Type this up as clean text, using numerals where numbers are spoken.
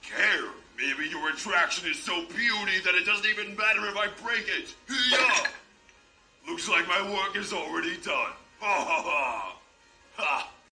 care. Maybe your attraction is so puny that it doesn't even matter if I break it. Yeah. Looks like my work is already done. Ha ha ha. Ha